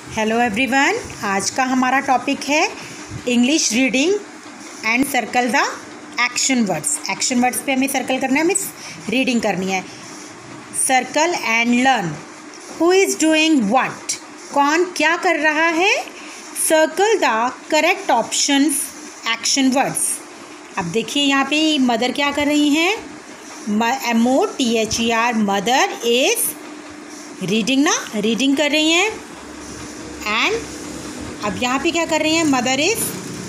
Hello everyone, आज का हमारा टॉपिक है English reading and circle the action words. Action words पे हमें सर्कल करना है, हमें रीडिंग करनी है। Circle and learn. Who is doing what, कौन क्या कर रहा है। Circle the correct options action words. अब देखिए यहाँ पे मदर क्या कर रही हैं, MOTHER मदर इज़ रीडिंग ना, रीडिंग कर रही हैं। एंड अब यहाँ पे क्या कर रही हैं, mother is,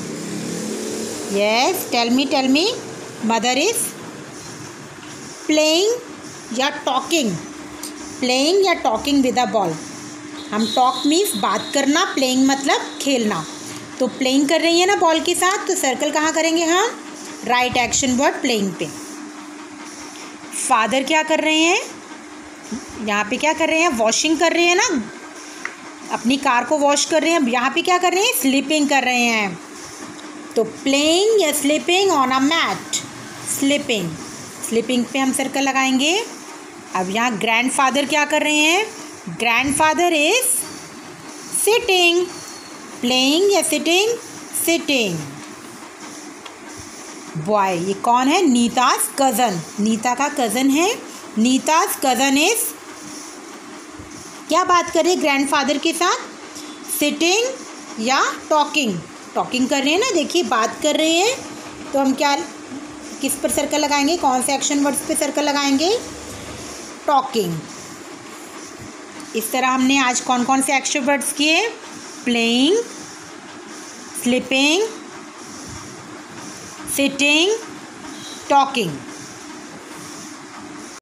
yes tell me, mother is playing या टॉकिंग विद अ बॉल। हम टॉक मीन्स बात करना, प्लेइंग मतलब खेलना। तो प्लेइंग कर रही है ना बॉल के साथ, तो सर्कल कहाँ करेंगे हम, राइट एक्शन वर्ड प्लेइंग पे। फादर क्या कर रहे हैं, यहाँ पे क्या कर रहे हैं, वॉशिंग कर रहे हैं ना, अपनी कार को वॉश कर रहे हैं। यहाँ पे क्या कर रहे हैं, स्लीपिंग कर रहे हैं। तो प्लेइंग या sleeping on a mat, sleeping पे हम सर्कल लगाएंगे। अब यहाँ ग्रैंडफादर क्या कर रहे हैं, ग्रैंडफादर इज सिटिंग, प्लेइंग या सिटिंग। बॉय, ये कौन है, नीताज कज़न, नीता का कज़न है। नीताज कज़न इज क्या बात कर रहे हैं ग्रैंडफादर के साथ, सिटिंग या टॉकिंग कर रहे हैं ना। देखिए बात कर रहे हैं, तो हम क्या, किस पर सर्कल लगाएंगे, कौन से एक्शन वर्ड्स पे सर्कल लगाएंगे, टॉकिंग। इस तरह हमने आज कौन कौन से एक्शन वर्ड्स किए, प्लेइंग, स्लीपिंग, सिटिंग, टॉकिंग।